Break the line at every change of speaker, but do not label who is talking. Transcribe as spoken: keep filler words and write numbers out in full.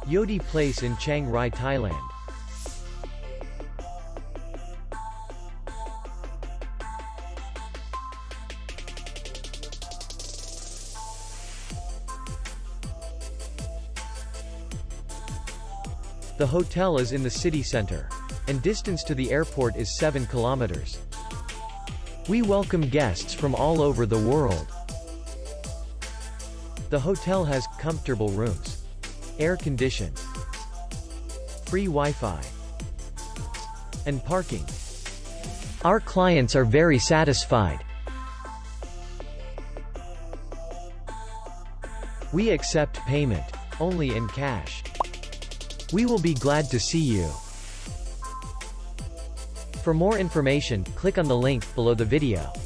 Yoodee Place in Chiang Rai, Thailand. The hotel is in the city center, and distance to the airport is seven kilometers. We welcome guests from all over the world. The hotel has comfortable rooms, air conditioned, free Wi-Fi, and parking. Our clients are very satisfied. We accept payment only in cash. We will be glad to see you. For more information, click on the link below the video.